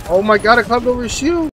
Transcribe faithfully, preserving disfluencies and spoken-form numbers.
Oh my god, I climbed over his shield.